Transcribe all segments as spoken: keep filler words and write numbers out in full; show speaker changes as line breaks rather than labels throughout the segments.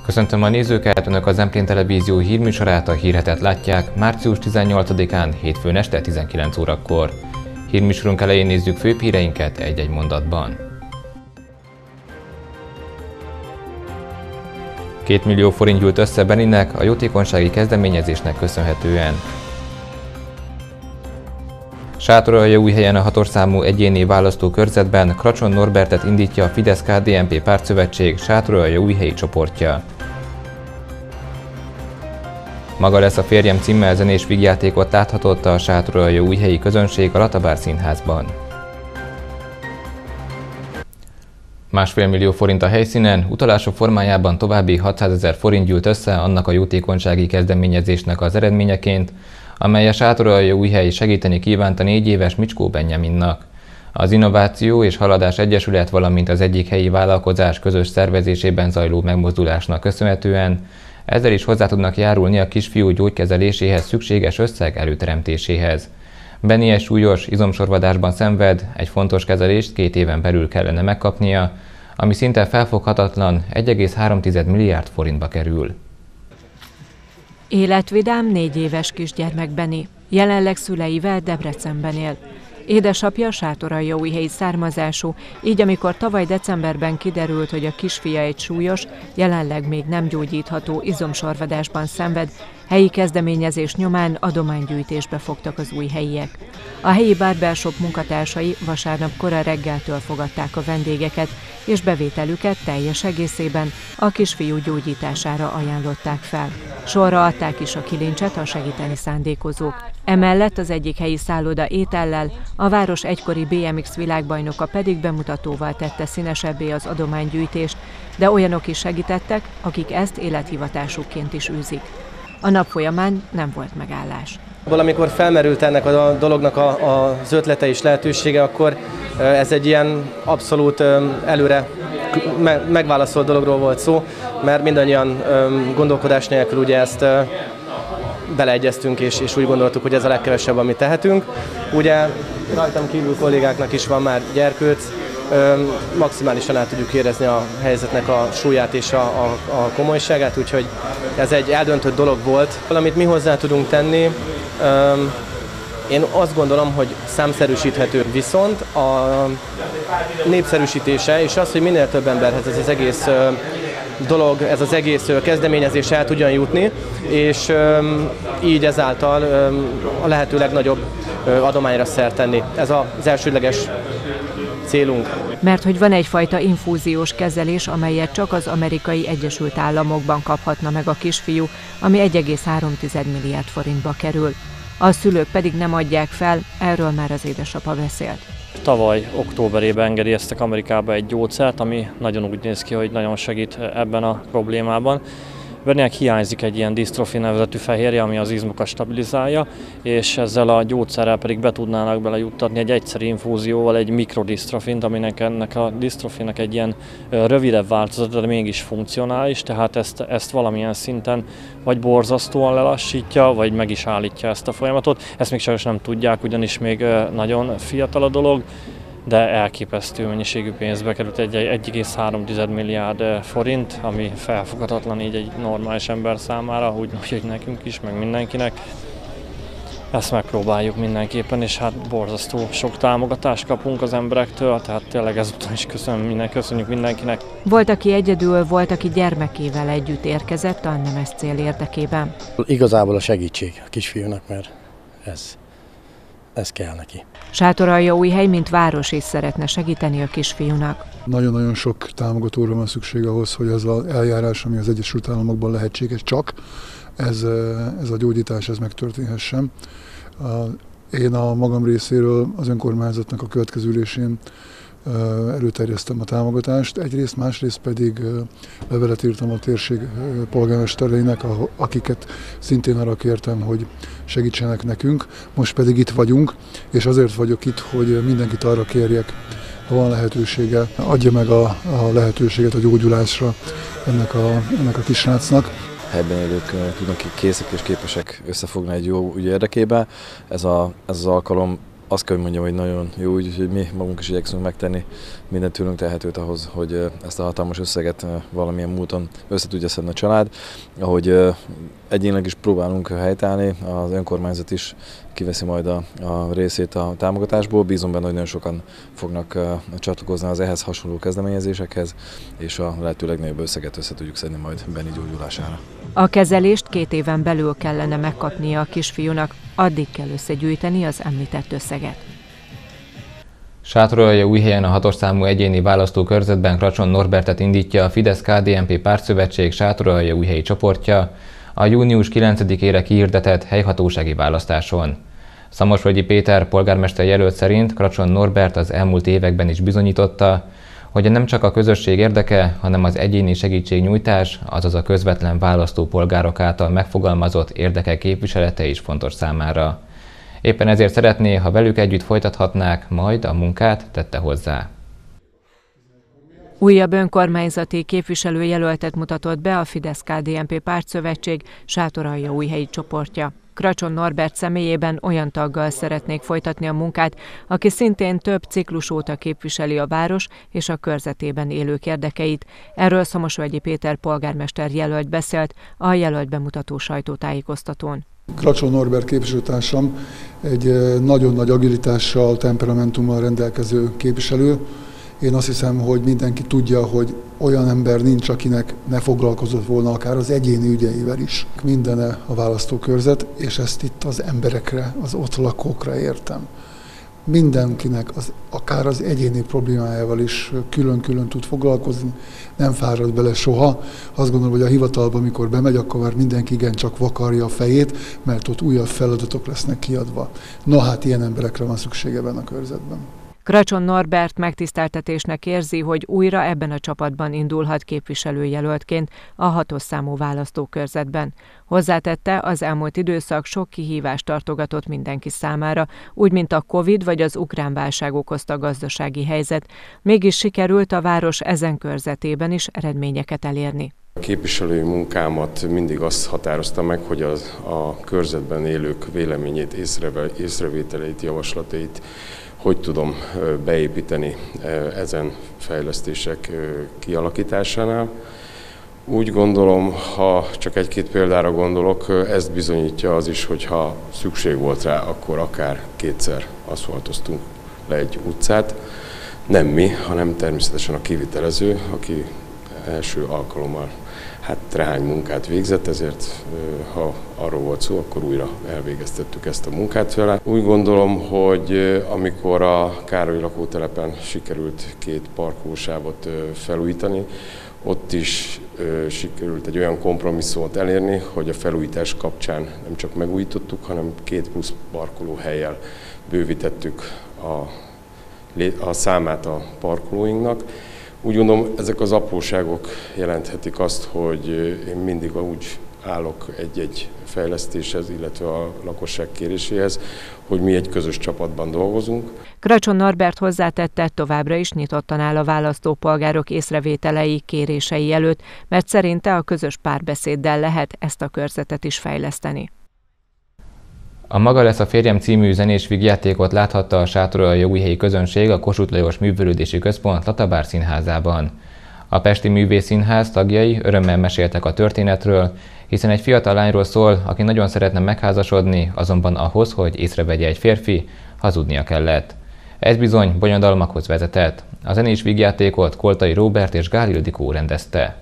Köszöntöm a nézőket, Önök az Zemplén Televízió hírműsorát, a Hírhetet látják március tizennyolcadikán, hétfőn este tizenkilenc órakor. Hírműsorunk elején nézzük főbb híreinket egy-egy mondatban. Két millió forint gyűlt össze Beninek a jótékonysági kezdeményezésnek köszönhetően. Sátoraljaújhelyen a hatos számú egyéni választókörzetben Kracson Norbertet indítja a Fidesz-ká dé en pé pártszövetség Sátoraljaújhelyi csoportja. Maga lesz a férjem címmel zenés vígjátékot láthatott a sátoraljaújhelyi közönség a Latabár Színházban. Másfél millió forint a helyszínen, utalások formájában további hatszázezer forint gyűlt össze annak a jótékonysági kezdeményezésnek az eredményeként, amely a Sátoraljaújhely segíteni kívánt a négy éves Micskó Benjaminnak. Az Innováció és Haladás Egyesület, valamint az egyik helyi vállalkozás közös szervezésében zajló megmozdulásnak köszönhetően ezzel is hozzá tudnak járulni a kisfiú gyógykezeléséhez szükséges összeg előteremtéséhez. Benny egy súlyos izomsorvadásban szenved, egy fontos kezelést két éven belül kellene megkapnia, ami szinte felfoghatatlan egy egész három milliárd forintba kerül.
Életvidám négy éves kisgyermek Benny. Jelenleg szüleivel Debrecenben él. Édesapja sátoraljaújhelyi származású, így amikor tavaly decemberben kiderült, hogy a kisfia egy súlyos, jelenleg még nem gyógyítható izomsorvadásban szenved, helyi kezdeményezés nyomán adománygyűjtésbe fogtak az újhelyiek. A helyi barbershop munkatársai vasárnap kora reggeltől fogadták a vendégeket, és bevételüket teljes egészében a kisfiú gyógyítására ajánlották fel. Sorra adták is a kilincset a segíteni szándékozók. Emellett az egyik helyi szálloda étellel, a város egykori bé em iksz világbajnoka pedig bemutatóval tette színesebbé az adománygyűjtést, de olyanok is segítettek, akik ezt élethivatásukként is űzik. A nap folyamán nem volt megállás.
Amikor felmerült ennek a dolognak a, a, az ötlete és lehetősége, akkor ez egy ilyen abszolút előre megválaszolt dologról volt szó, mert mindannyian gondolkodás nélkül ugye ezt beleegyeztünk, és, és úgy gondoltuk, hogy ez a legkevesebb, amit tehetünk. Ugye rajtam kívül kollégáknak is van már gyerkőc, maximálisan át tudjuk érezni a helyzetnek a súlyát és a, a, a komolyságát, úgyhogy ez egy eldöntött dolog volt. Valamit mi hozzá tudunk tenni, én azt gondolom, hogy számszerűsíthető, viszont a népszerűsítése és az, hogy minél több emberhez ez az egész dolog, ez az egész kezdeményezés el tudjon jutni, és így ezáltal a lehető legnagyobb adományra szert tenni. Ez az elsődleges célunk.
Mert hogy van egyfajta infúziós kezelés, amelyet csak az Amerikai Egyesült Államokban kaphatna meg a kisfiú, ami egy egész három milliárd forintba kerül. A szülők pedig nem adják fel, erről már az édesapa beszélt.
Tavaly októberében engedélyeztek Amerikába egy gyógyszert, ami nagyon úgy néz ki, hogy nagyon segít ebben a problémában. Bennynek hiányzik egy ilyen disztrofin nevezetű fehérje, ami az izmokat stabilizálja, és ezzel a gyógyszerrel pedig be tudnának belejuttatni egy egyszeri infúzióval egy mikrodisztrofint, aminek ennek a disztrofinnek egy ilyen rövidebb változata, de mégis funkcionális, tehát ezt, ezt valamilyen szinten vagy borzasztóan lelassítja, vagy meg is állítja ezt a folyamatot. Ezt még sajnos nem tudják, ugyanis még nagyon fiatal a dolog, de elképesztő mennyiségű pénzbe került egy egy egész három milliárd forint, ami felfoghatatlan így egy normális ember számára, úgyhogy nekünk is, meg mindenkinek. Ezt megpróbáljuk mindenképpen, és hát borzasztó sok támogatást kapunk az emberektől, tehát tényleg ezúttal is köszönöm minden, köszönjük mindenkinek.
Volt, aki egyedül, volt, aki gyermekével együtt érkezett a nemes cél érdekében.
Igazából a segítség a kisfiúnak, mert ez, ez kell neki.
Sátoraljaújhely, mint város is szeretne segíteni a kisfiúnak.
Nagyon-nagyon sok támogatóra van szükség ahhoz, hogy az az eljárás, ami az Egyesült Államokban lehetséges, csak ez, ez a gyógyítás ez megtörténhessen. Én a magam részéről az önkormányzatnak a következő ülésén előterjesztem a támogatást, egyrészt, másrészt pedig levelet írtam a térség polgármestereinek, akiket szintén arra kértem, hogy segítsenek nekünk. Most pedig itt vagyunk, és azért vagyok itt, hogy mindenkit arra kérjek, ha van lehetősége, adja meg a, a lehetőséget a gyógyulásra ennek a, ennek a kisrácnak.
Helyben élők tudnak készek és képesek összefogni egy jó ügy érdekében. Ez, a, ez az alkalom Azt kell, hogy mondjam, hogy nagyon jó, úgyhogy mi magunk is igyekszünk megtenni minden tőlünk tehetőt ahhoz, hogy ezt a hatalmas összeget valamilyen módon össze tudja szedni a család. Ahogy egyénileg is próbálunk helytállni, az önkormányzat is kiveszi majd a, a részét a támogatásból. Bízom benne, hogy nagyon sokan fognak csatlakozni az ehhez hasonló kezdeményezésekhez, és a lehető legnagyobb összeget össze tudjuk szedni majd Benni gyógyulására.
A kezelést két éven belül kellene megkapnia a kisfiúnak, addig kell összegyűjteni az említett összeget.
Sátoraljaújhelyen a hatos számú egyéni választókörzetben Kracson Norbertet indítja a Fidesz-ká dé en pé pártszövetség Sátoraljaújhelyi csoportja a június kilencedikére kihirdetett helyhatósági választáson. Szamosvölgyi Péter polgármester jelölt szerint Kracson Norbert az elmúlt években is bizonyította, hogy nem csak a közösség érdeke, hanem az egyéni segítségnyújtás, azaz a közvetlen választópolgárok által megfogalmazott érdekek képviselete is fontos számára. Éppen ezért szeretné, ha velük együtt folytathatnák majd a munkát, tette hozzá.
Újabb önkormányzati képviselőjelöltet mutatott be a Fidesz-ká dé en pé pártszövetség Sátoraljaújhelyi csoportja. Kracson Norbert személyében olyan taggal szeretnék folytatni a munkát, aki szintén több ciklus óta képviseli a város és a körzetében élők érdekeit. Erről Szamosvölgyi Péter polgármester jelölt beszélt a jelölt bemutató sajtótájékoztatón.
Kracson Norbert képviselőtársam egy nagyon nagy agilitással, temperamentummal rendelkező képviselő. Én azt hiszem, hogy mindenki tudja, hogy olyan ember nincs, akinek ne foglalkozott volna akár az egyéni ügyeivel is. Mindene a választókörzet, és ezt itt az emberekre, az ott lakókra értem. Mindenkinek, az, akár az egyéni problémájával is külön-külön tud foglalkozni, nem fárad bele soha. Azt gondolom, hogy a hivatalba, amikor bemegy, akkor már mindenki igencsak vakarja a fejét, mert ott újabb feladatok lesznek kiadva. Na hát ilyen emberekre van szüksége ebben a körzetben.
Kracson Norbert megtiszteltetésnek érzi, hogy újra ebben a csapatban indulhat képviselőjelöltként a hatos számú választókörzetben. Hozzátette, az elmúlt időszak sok kihívást tartogatott mindenki számára, úgy, mint a Covid vagy az ukrán válság okozta gazdasági helyzet. Mégis sikerült a város ezen körzetében is eredményeket elérni.
A képviselői munkámat mindig azt határozta meg, hogy az, a körzetben élők véleményét, észrevételeit, javaslatait hogy tudom beépíteni ezen fejlesztések kialakításánál. Úgy gondolom, ha csak egy-két példára gondolok, ezt bizonyítja az is, hogy ha szükség volt rá, akkor akár kétszer aszfaltoztunk le egy utcát. Nem mi, hanem természetesen a kivitelező, aki első alkalommal hát rehány munkát végzett, ezért ha arról volt szó, akkor újra elvégeztettük ezt a munkát vele. Úgy gondolom, hogy amikor a Károly lakótelepen sikerült két parkolósávot felújítani, ott is sikerült egy olyan kompromisszumot elérni, hogy a felújítás kapcsán nem csak megújítottuk, hanem két plusz parkolóhellyel bővítettük a, a számát a parkolóinknak. Úgy gondolom, ezek az apróságok jelenthetik azt, hogy én mindig úgy állok egy-egy fejlesztéshez, illetve a lakosság kéréséhez, hogy mi egy közös csapatban dolgozunk.
Kracson Norbert hozzátette, továbbra is nyitottan áll a választópolgárok észrevételei, kérései előtt, mert szerinte a közös párbeszéddel lehet ezt a körzetet is fejleszteni.
A Maga lesz a férjem című zenés vígjátékot láthatta a sátoraljaújhelyi közönség a Kossuth Lajos Művelődési Központ Latabár színházában. A Pesti Művészszínház tagjai örömmel meséltek a történetről, hiszen egy fiatal lányról szól, aki nagyon szeretne megházasodni, azonban ahhoz, hogy észrevegye egy férfi, hazudnia kellett. Ez bizony bonyodalmakhoz vezetett. A zenés vígjátékot Koltai Róbert és Gál Ildikó rendezte.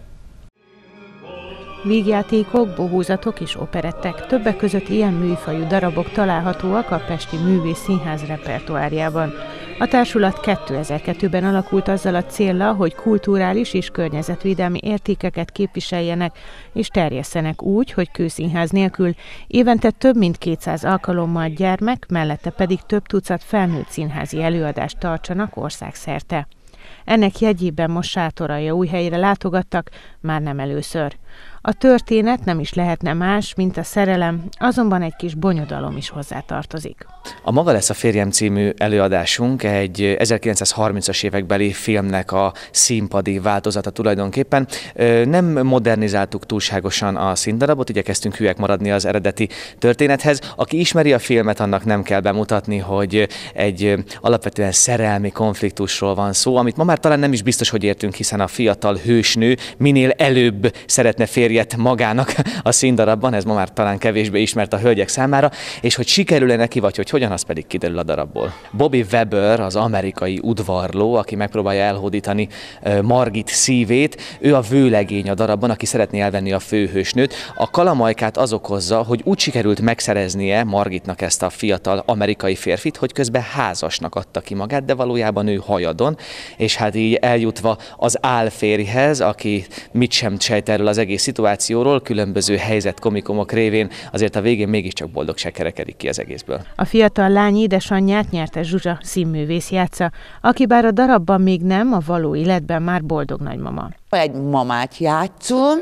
Vígjátékok, bohózatok és operettek, többek között ilyen műfajú darabok találhatóak a Pesti Művészszínház repertoárjában. A társulat kétezer-kettőben alakult azzal a céllal, hogy kulturális és környezetvédelmi értékeket képviseljenek és terjesszenek úgy, hogy kőszínház nélkül évente több mint kétszáz alkalommal gyermek, mellette pedig több tucat felnőtt színházi előadást tartsanak országszerte. Ennek jegyében most Sátoraljaújhelyre látogattak, már nem először. A történet nem is lehetne más, mint a szerelem, azonban egy kis bonyodalom is hozzátartozik.
A Maga lesz a férjem című előadásunk egy ezerkilencszázharmincas évekbeli filmnek a színpadi változata tulajdonképpen. Nem modernizáltuk túlságosan a színdarabot, igyekeztünk hülyek maradni az eredeti történethez. Aki ismeri a filmet, annak nem kell bemutatni, hogy egy alapvetően szerelmi konfliktusról van szó, amit ma már talán nem is biztos, hogy értünk, hiszen a fiatal hősnő minél előbb szeretne férjet magának a színdarabban, ez ma már talán kevésbé ismert a hölgyek számára, és hogy sikerül-e neki, vagy hogy hogyan, az pedig kiderül a darabból. Bobby Weber, az amerikai udvarló, aki megpróbálja elhódítani Margit szívét, ő a vőlegény a darabban, aki szeretné elvenni a főhősnőt. A kalamajkát az okozza, hogy úgy sikerült megszereznie Margitnak ezt a fiatal amerikai férfit, hogy közben házasnak adta ki magát, de valójában ő hajadon, és hát így eljutva az álférjhez, aki mit sem sejt erről az egész szituációról, különböző helyzetkomikumok révén azért a végén mégiscsak boldogság kerekedik ki az egészből.
A fiatal lány édesanyját Nyertes Zsuzsa színművész játsza, aki bár a darabban még nem, a való életben már boldog nagymama.
Egy mamát játszom,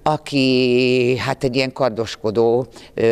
aki hát egy ilyen kardoskodó,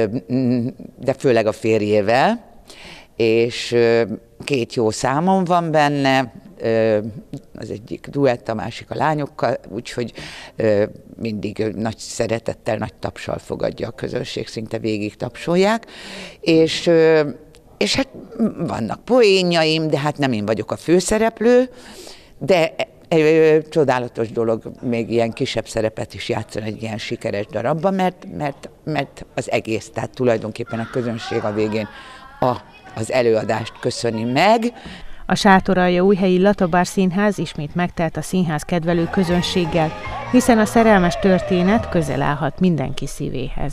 de főleg a férjével, és két jó számom van benne, az egyik duett, a másik a lányokkal, úgyhogy mindig nagy szeretettel, nagy tapssal fogadja a közönség, szinte végig tapsolják, és, és hát vannak poénjaim, de hát nem én vagyok a főszereplő, de csodálatos dolog még ilyen kisebb szerepet is játszani egy ilyen sikeres darabban, mert, mert, mert az egész, tehát tulajdonképpen a közönség a végén a, az előadást köszöni meg.
A Sátoraljaújhelyi Latabár Színház ismét megtelt a színház kedvelő közönséggel, hiszen a szerelmes történet közel állhat mindenki szívéhez.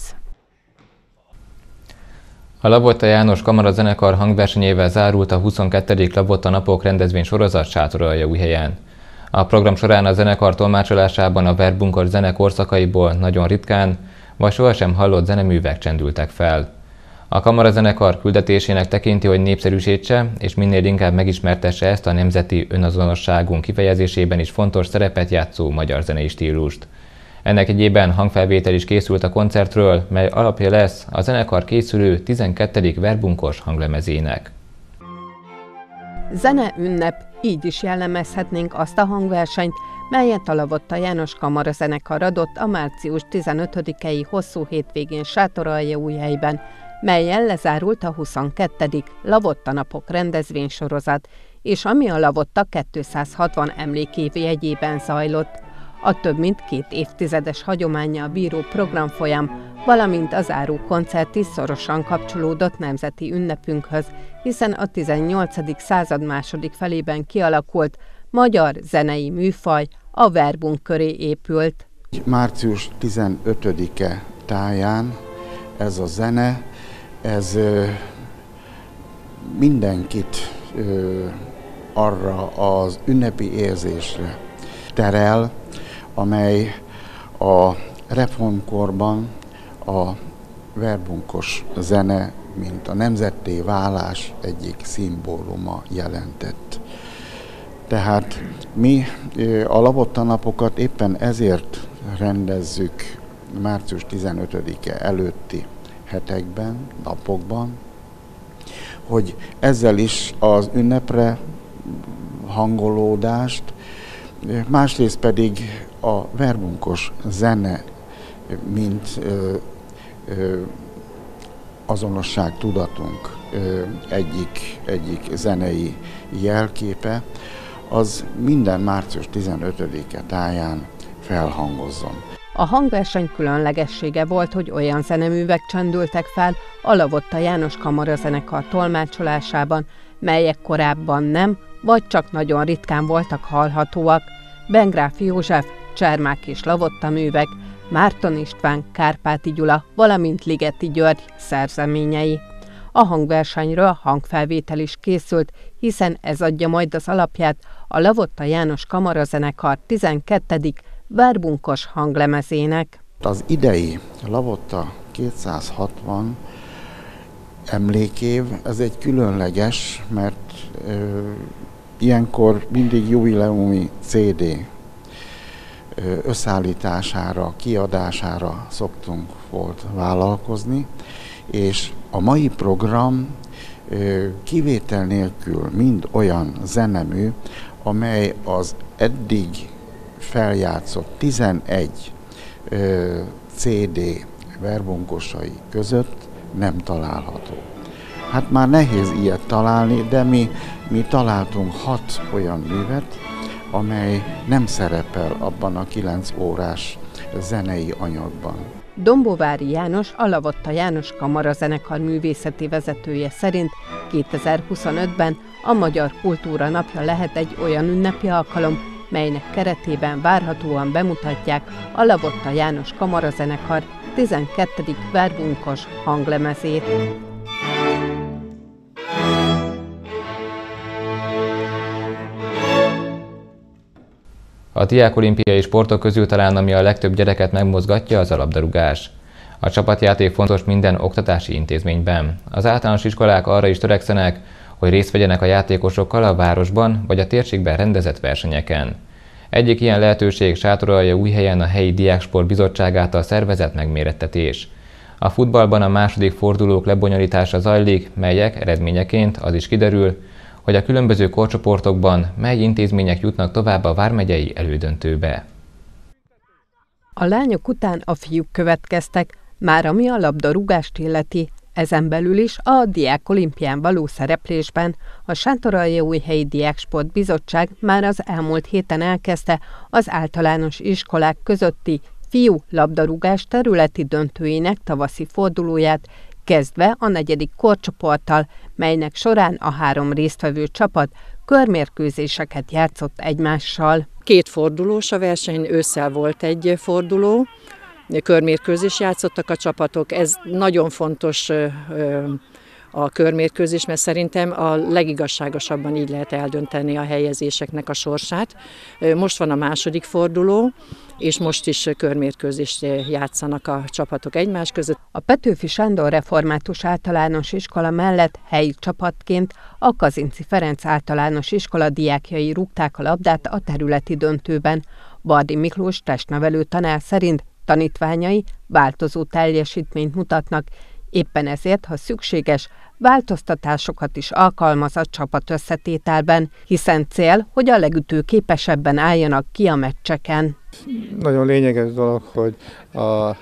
A Lavotta János Kamarazenekar hangversenyével zárult a huszonkettedik Lavotta Napok rendezvény sorozat Sátoraljaújhelyen. A program során a zenekar tolmácsolásában a verbunkos zene korszakaiból nagyon ritkán, vagy sohasem hallott zeneművek csendültek fel. A kamarazenekar küldetésének tekinti, hogy népszerűsítse, és minél inkább megismertesse ezt a nemzeti önazonosságunk kifejezésében is fontos szerepet játszó magyar zenei stílust. Ennek egyében hangfelvétel is készült a koncertről, mely alapja lesz a zenekar készülő tizenkettedik verbunkos hanglemezének.
Zene ünnep, így is jellemezhetnénk azt a hangversenyt, melyet a Lavotta János Kamarazenekar adott a március tizenötödikei hosszú hétvégén Sátoraljaújhelyben, melyen lezárult a huszonkettedik Lavotta Napok rendezvénysorozat, és ami a Lavotta kétszázhatvan emlékév jegyében zajlott. A több mint két évtizedes hagyománnyal bíró programfolyam, valamint a záró koncert is szorosan kapcsolódott nemzeti ünnepünkhöz, hiszen a tizennyolcadik század második felében kialakult magyar zenei műfaj a verbunk köré épült.
március tizenötödike táján ez a zene, ez ö, mindenkit ö, arra az ünnepi érzésre terel, amely a reformkorban a verbunkos zene, mint a nemzetté válás egyik szimbóluma jelentett. Tehát mi a Lavotta Napokat éppen ezért rendezzük március tizenötödike előtti hetekben, napokban, hogy ezzel is az ünnepre hangolódást, másrészt pedig a verbunkos zene, mint ö, ö, azonosság tudatunk ö, egyik, egyik zenei jelképe, az minden március tizenötödike táján felhangozzon.
A hangverseny különlegessége volt, hogy olyan zeneművek csendültek fel a Lavotta János Kamarazenekar tolmácsolásában, melyek korábban nem, vagy csak nagyon ritkán voltak hallhatóak. Bengráfi József, Csermák és Lavotta művek, Márton István, Kárpáti Gyula, valamint Ligeti György szerzeményei. A hangversenyről hangfelvétel is készült, hiszen ez adja majd az alapját a Lavotta János Kamarazenekar tizenkettedik verbunkos hanglemezének.
Az idei Lavotta kétszázhatvan emlékév, ez egy különleges, mert ö, ilyenkor mindig jubileumi cé dé összeállítására, kiadására szoktunk volt vállalkozni, és a mai program kivétel nélkül mind olyan zenemű, amely az eddig feljátszott tizenegy cé dé verbunkosai között nem található. Hát már nehéz ilyet találni, de mi, mi találtunk hat olyan művet, amely nem szerepel abban a kilenc órás zenei anyagban.
Dombovári János, a Lavotta János Kamarazenekar művészeti vezetője szerint kétezer-huszonötben a Magyar Kultúra Napja lehet egy olyan ünnepi alkalom, melynek keretében várhatóan bemutatják a Lavotta János Kamarazenekar tizenkettedik verbunkos hanglemezét.
A diákolimpiai sportok közül talán ami a legtöbb gyereket megmozgatja, az a labdarúgás. A csapatjáték fontos minden oktatási intézményben. Az általános iskolák arra is törekszenek, hogy részt vegyenek a játékosokkal a városban vagy a térségben rendezett versenyeken. Egyik ilyen lehetőség Sátoraljaújhelyen a helyi Diáksport Bizottság által szervezett megmérettetés. A futballban a második fordulók lebonyolítása zajlik, melyek eredményeként az is kiderül, hogy a különböző korcsoportokban mely intézmények jutnak tovább a vármegyei elődöntőbe.
A lányok után a fiúk következtek, már ami a labdarúgást illeti, ezen belül is a Diákolimpián való szereplésben a Sátoraljaújhelyi Diáksport Bizottság már az elmúlt héten elkezdte az általános iskolák közötti fiú labdarúgás területi döntőinek tavaszi fordulóját, kezdve a negyedik korcsoporttal, melynek során a három résztvevő csapat körmérkőzéseket játszott egymással.
Két fordulós a verseny, ősszel volt egy forduló, körmérkőzés játszottak a csapatok, ez nagyon fontos a körmérkőzés, mert szerintem a legigazságosabban így lehet eldönteni a helyezéseknek a sorsát. Most van a második forduló, és most is körmérkőzést játszanak a csapatok egymás között.
A Petőfi Sándor Református Általános Iskola mellett helyi csapatként a Kazinczy Ferenc Általános Iskola diákjai rúgták a labdát a területi döntőben. Bardi Miklós testnevelő tanár szerint tanítványai változó teljesítményt mutatnak, éppen ezért, ha szükséges, változtatásokat is alkalmaz a csapat összetételben, hiszen cél, hogy a legütőképesebben álljanak ki a meccseken.
Nagyon lényeges dolog, hogy a,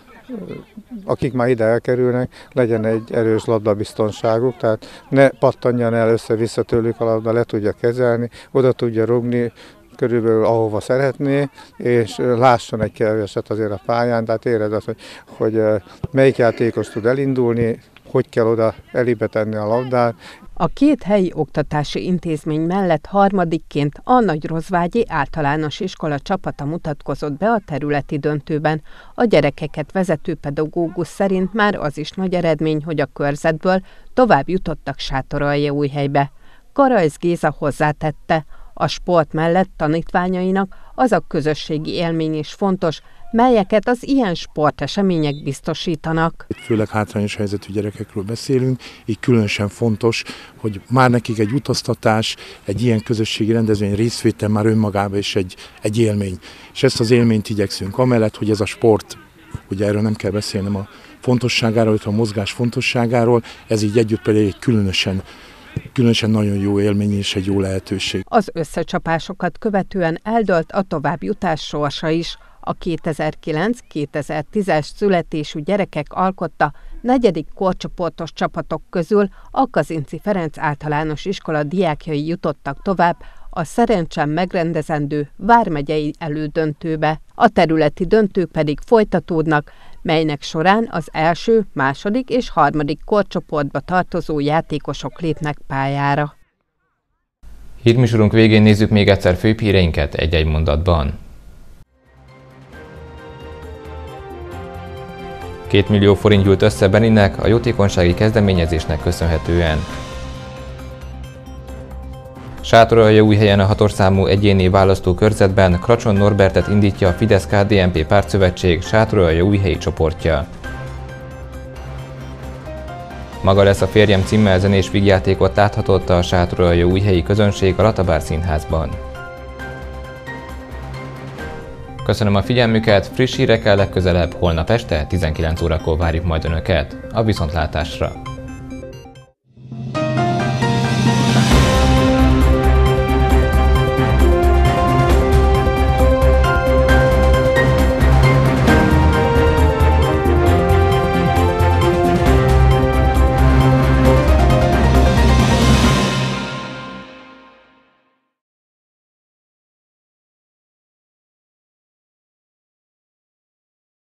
akik már ide elkerülnek, legyen egy erős labdabiztonságuk, tehát ne pattanjan el össze-vissza tőlük a labda, le tudja kezelni, oda tudja rugni, körülbelül ahova szeretné, és lásson egy keveset azért a pályán, tehát érez azt, hogy, hogy melyik játékos tud elindulni, hogy kell oda elébe tenni a labdát.
A két helyi oktatási intézmény mellett harmadikként a Nagyrozvágyi Általános Iskola csapata mutatkozott be a területi döntőben. A gyerekeket vezető pedagógus szerint már az is nagy eredmény, hogy a körzetből tovább jutottak Sátoraljaújhelybe. Karajsz Géza hozzátette, a sport mellett tanítványainak az a közösségi élmény is fontos, melyeket az ilyen sportesemények biztosítanak.
Itt főleg hátrányos helyzetű gyerekekről beszélünk, így különösen fontos, hogy már nekik egy utaztatás, egy ilyen közösségi rendezvény részvétel már önmagában is egy, egy élmény. És ezt az élményt igyekszünk, amellett, hogy ez a sport, ugye erről nem kell beszélnem a fontosságáról, illetve a mozgás fontosságáról, ez így együtt pedig egy különösen Különösen nagyon jó élmény és egy jó lehetőség.
Az összecsapásokat követően eldőlt a továbbjutás sorsa is. A kétezer-kilenc-kétezer-tízes születésű gyerekek alkotta negyedik korcsoportos csapatok közül a Kazinczy Ferenc Általános Iskola diákjai jutottak tovább a szerencsen megrendezendő vármegyei elődöntőbe. A területi döntők pedig folytatódnak, melynek során az első, második és harmadik korcsoportba tartozó játékosok lépnek pályára.
Hírműsorunk végén nézzük még egyszer főbb híreinket egy-egy mondatban. Két millió forint gyűlt össze Beninek a jótékonysági kezdeményezésnek köszönhetően. Sátoraljaújhelyen a hatos számú egyéni választókörzetben Kracson Norbertet indítja a Fidesz-ká dé en pé pártszövetség Sátoraljaújhelyi csoportja. Maga lesz a férjem címmel zenés vígjátékot láthatott a Sátoraljaújhelyi közönség a Latabár Színházban. Köszönöm a figyelmüket, friss hírekkel legközelebb holnap este tizenkilenc órakor várjuk majd Önöket. A viszontlátásra!